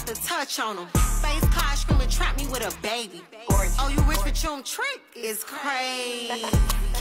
the touch on them. Facecard screaming, trap me with a baby. Oh, you rich but you don't trick? It's crazy.